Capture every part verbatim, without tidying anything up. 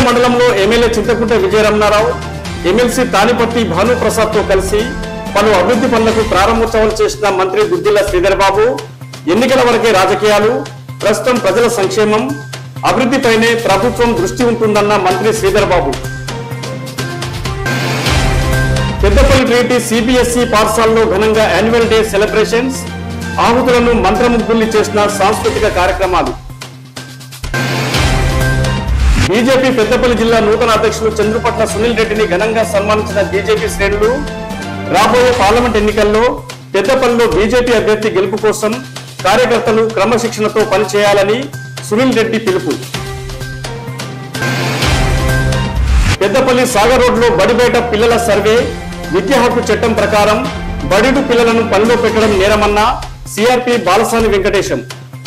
మండలంలో MLA Chintakunta Vijayaramanarao MLC Thaniparthi Bhanuprasad తో కలిసి పలు అభివృద్ధి పనులకు ప్రారంభోత్సవాలు చేసిన మంత్రి గుద్దిల్ల శ్రీధర్ బాబు ఎన్నికల వరకే రాజకీయాలు, ప్రస్తుతం ప్రజల సంక్షేమం అభివృద్ధిపైనే ప్రభుత్వం దృష్టి ఉంటుందన్న మంత్రి శ్రీధర్ బాబు. పెద్దపల్లి ట్రీటీ సిబిఎస్ఈ పాఠశాలలో ఘనంగా యాన్యువల్ డే సెలబ్రేషన్స్, ఆహుతులను మంత్రముగ్ధుల్ని చేసిన సాంస్కృతిక కార్యక్రమాలు. బీజేపీ పెద్దపల్లి జిల్లా నూతన అధ్యక్షులు చంద్రుపట్ల సునీల్ రెడ్డిని ఘనంగా సన్మానించిన బీజేపీ శ్రేణులు. రాబోయే పార్లమెంట్ ఎన్నికల్లో పెద్దపల్లిలో బీజేపీ అభ్యర్థి గెలుపు కోసం కార్యకర్తలు క్రమశిక్షణతో పనిచేయాలని సునీల్ రెడ్డి పిలుపు. పెద్దపల్లి సాగర్ రోడ్లో బడిబేట పిల్లల సర్వే, విద్యా హక్కు చట్టం ప్రకారం బడిడు పిల్లలను పనిలో పెట్టడం నేరమన్న సిఆర్పి బాలసాని వెంకటేశం.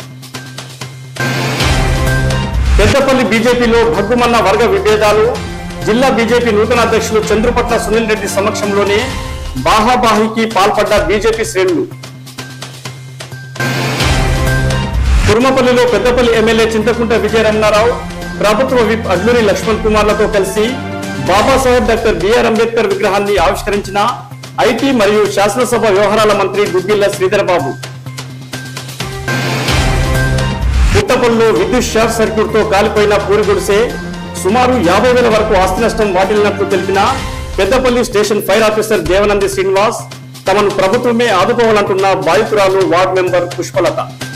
పెద్దపల్లి బీజేపీలో భగ్గుమన్న వర్గ విభేదాలు. జిల్లా బీజేపీ నూతన అధ్యక్షులు చంద్రుపట్ల సునీల్ రెడ్డి సమక్షంలోనే బాహాబాహికి పాల్పడ్డ బీజేపీ శ్రేణులు. కుర్మపల్లిలో పెద్దపల్లి ఎమ్మెల్యే చింతకుంట విజయరమణారావు ప్రభుత్వ విప్ అడ్లూరి లక్ష్మణ్ కుమార్లతో కలిసి బాబాసాహెబ్ డాక్టర్ బిఆర్ అంబేద్కర్ విగ్రహాన్ని ఆవిష్కరించిన ఐటీ మరియు శాసనసభ వ్యవహారాల మంత్రి గుద్దిల్ల శ్రీధర్ బాబు. పుట్టపల్లిలో విద్యుత్ షార్ట్ సర్క్యూట్ తో కాలిపోయిన పూరి గుడిసె, సుమారు యాభై వేల వరకు ఆస్తి నష్టం వాటిల్లినట్లు తెలిపిన Peddapalli station fire officer Devanandi Srinivas తమను ప్రభుత్వమే ఆదుకోవాలంటున్న బాధితురాలు వార్డు మెంబర్ పుష్పలత.